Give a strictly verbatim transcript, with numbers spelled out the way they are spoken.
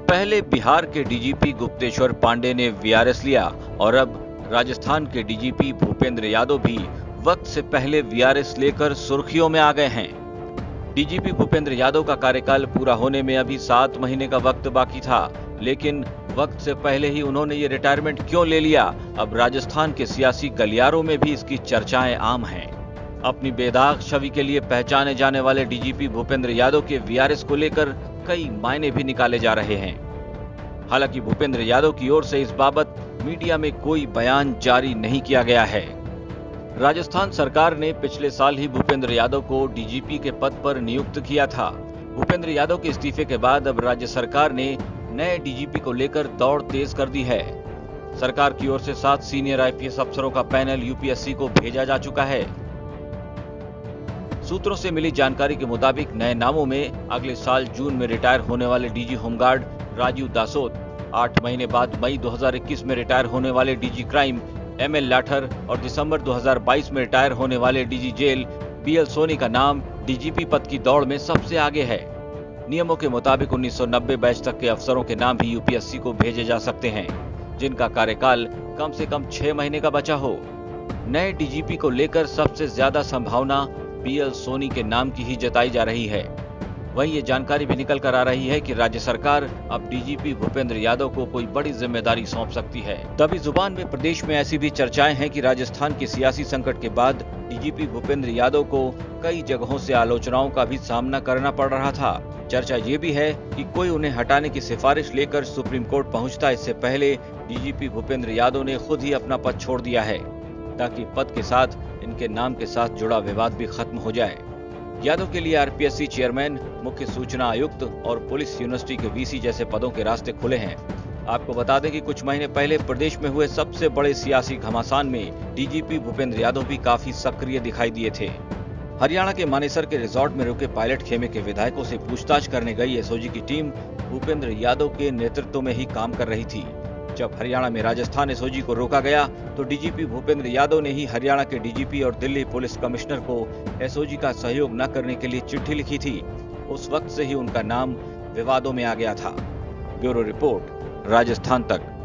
पहले बिहार के डीजीपी गुप्तेश्वर पांडे ने वीआरएस लिया और अब राजस्थान के डीजीपी भूपेंद्र यादव भी वक्त से पहले वीआरएस लेकर सुर्खियों में आ गए हैं। डीजीपी भूपेंद्र यादव का कार्यकाल पूरा होने में अभी सात महीने का वक्त बाकी था, लेकिन वक्त से पहले ही उन्होंने ये रिटायरमेंट क्यों ले लिया, अब राजस्थान के सियासी गलियारों में भी इसकी चर्चाएं आम हैं। अपनी बेदाग छवि के लिए पहचाने जाने वाले डीजीपी भूपेंद्र यादव के वीआरएस को लेकर कई मायने भी निकाले जा रहे हैं। हालांकि भूपेंद्र यादव की ओर से इस बाबत मीडिया में कोई बयान जारी नहीं किया गया है। राजस्थान सरकार ने पिछले साल ही भूपेंद्र यादव को डीजीपी के पद पर नियुक्त किया था। भूपेंद्र यादव के इस्तीफे के बाद अब राज्य सरकार ने नए डीजीपी को लेकर दौड़ तेज कर दी है। सरकार की ओर से सात सीनियर आईपीएस अफसरों का पैनल यूपीएससी को भेजा जा चुका है। सूत्रों से मिली जानकारी के मुताबिक नए नामों में अगले साल जून में रिटायर होने वाले डीजी होमगार्ड राजीव दासोत, आठ महीने बाद मई दो हज़ार इक्कीस में रिटायर होने वाले DG crime M L Lathar और दिसंबर दो हज़ार बाईस में रिटायर होने वाले DG jail B L Soni का नाम डीजीपी पद की दौड़ में सबसे आगे है। नियमों के मुताबिक उन्नीस सौ नब्बे बैच तक के अफसरों के नाम भी यूपीएससी को भेजे जा सकते हैं, जिनका कार्यकाल कम से कम छह महीने का बचा हो। नए डीजीपी को लेकर सबसे ज्यादा संभावना बी एल सोनी के नाम की ही जताई जा रही है। वहीं ये जानकारी भी निकल कर आ रही है कि राज्य सरकार अब डीजीपी भूपेंद्र यादव को कोई बड़ी जिम्मेदारी सौंप सकती है। तभी जुबान में प्रदेश में ऐसी भी चर्चाएं हैं कि राजस्थान के सियासी संकट के बाद डीजीपी भूपेंद्र यादव को कई जगहों से आलोचनाओं का भी सामना करना पड़ रहा था। चर्चा ये भी है कि कोई उन्हें हटाने की सिफारिश लेकर सुप्रीम कोर्ट पहुंचता इससे पहले डीजीपी भूपेंद्र यादव ने खुद ही अपना पद छोड़ दिया है, ताकि पद के साथ इनके नाम के साथ जुड़ा विवाद भी खत्म हो जाए। यादव के लिए आरपीएससी चेयरमैन, मुख्य सूचना आयुक्त और पुलिस यूनिवर्सिटी के वीसी जैसे पदों के रास्ते खुले हैं। आपको बता दें कि कुछ महीने पहले प्रदेश में हुए सबसे बड़े सियासी घमासान में डीजीपी भूपेंद्र यादव भी काफी सक्रिय दिखाई दिए थे। हरियाणा के मानेसर के रिजॉर्ट में रुके पायलट खेमे के विधायकों से पूछताछ करने गई एसओजी की टीम भूपेंद्र यादव के नेतृत्व में ही काम कर रही थी। जब हरियाणा में राजस्थान एसओजी को रोका गया तो डीजीपी भूपेंद्र यादव ने ही हरियाणा के डीजीपी और दिल्ली पुलिस कमिश्नर को एसओजी का सहयोग न करने के लिए चिट्ठी लिखी थी। उस वक्त से ही उनका नाम विवादों में आ गया था। ब्यूरो रिपोर्ट, राजस्थान तक।